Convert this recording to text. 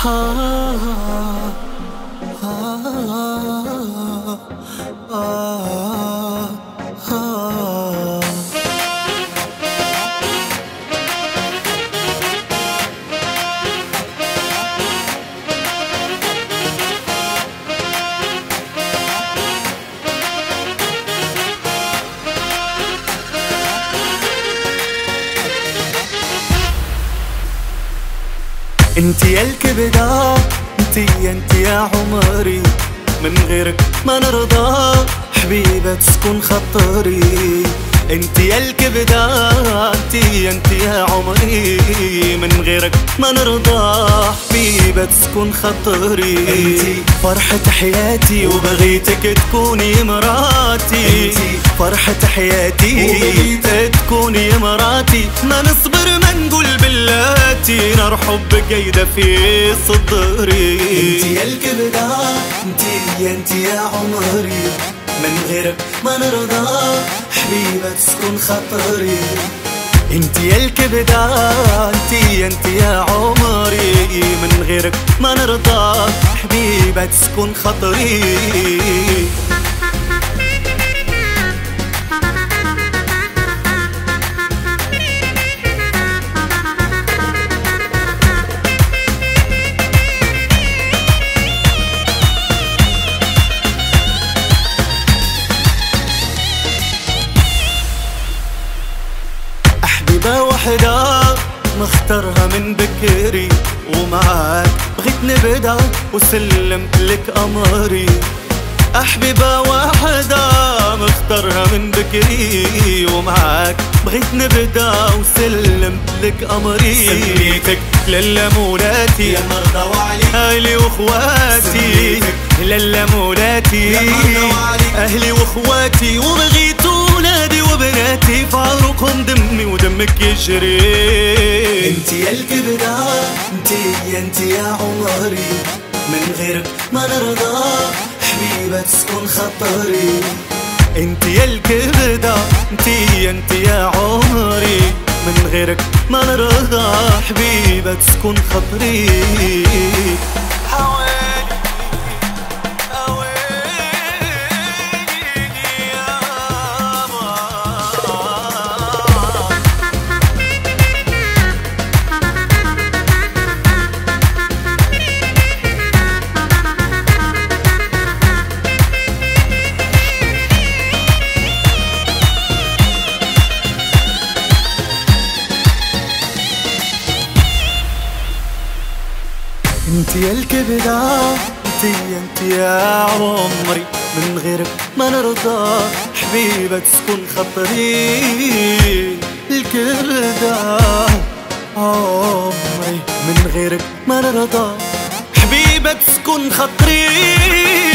انت يا الكبدة، انت يا عمري، من غيرك ما نرضى، حبيبة تسكن خطري. انت يا الكبدة، انت يا عمري، من غيرك ما نرضى، حبيبة تسكن خطري. انت فرحة حياتي وبغيتك تكوني مراتي، انت فرحة حياتي وبغيتك تكوني مراتي. ما نصبر ما نقول بلاتي، نار حبك قايدة في صدري. انت يا الكبدة، انت يا عمري، من غيرك ما نرضى، حبيبة تسكن خطري. انت يا الكبدة، انت يا عمري، من غيرك ما نرضى، حبيبة تسكن خطري. حبيبة وحدة مختارها من بكري، ومعاك بغيت نبدا وسلمت لك أمري. حبيبة وحدة مختارها من بكري، ومعاك بغيت نبدا وسلمت لك أمري. سميتك لالا مولاتي يا مرضى وعلي، أهلي وأخواتي لالا مولاتي، أهلي وأخواتي، وبغيت ولادي وبناتي، في عروقهم دمي ودمك يجري. انت يا الكبدة، انت يا عمري، من غيرك ما نرضى، حبيبة تسكن خطري. انت يا الكبدة، انت يا عمري، من غيرك ما نرضى، حبيبة تسكن خطري. انت يا الكبدة، انت يا عمري، من غيرك ما نرضى، حبيبة تسكن خطري. الكبدة عمري، من غيرك ما نرضى، حبيبة تسكن خطري.